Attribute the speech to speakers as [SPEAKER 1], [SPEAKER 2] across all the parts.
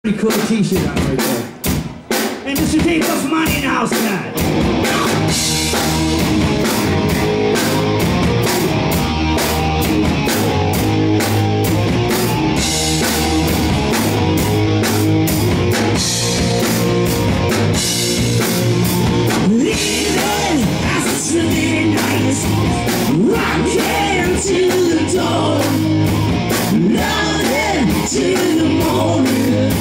[SPEAKER 1] Pretty cool t-shirt on right there. Hey, Mr. Dave, what's money in the house tonight? Living as a Sunday night, rocking to the dawn, loving to the morning.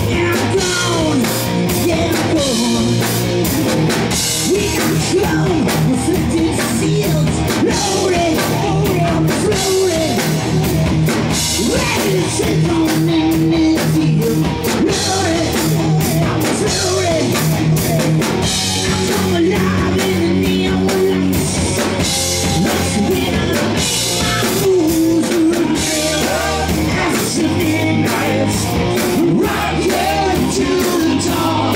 [SPEAKER 1] Sit on in the field, I'm floating. I come alive in the neon lights. Lost when I move around as the midnight, rocking to the dawn,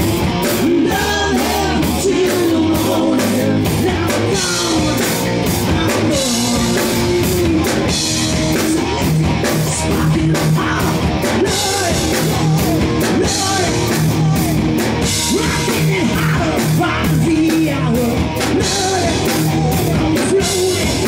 [SPEAKER 1] loving till the morning. Now I'm gone, I'm gone. Smoking out, Lord, Lord, rocking it out by the hour, Lord, I'm floating,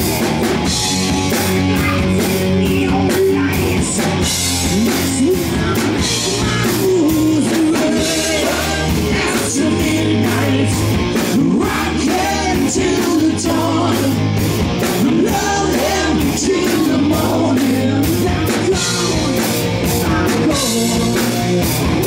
[SPEAKER 1] lighting the old lights. That's when I make my moves, Lord, after midnight, rocking till the dawn, loving till the morning. I'm gone.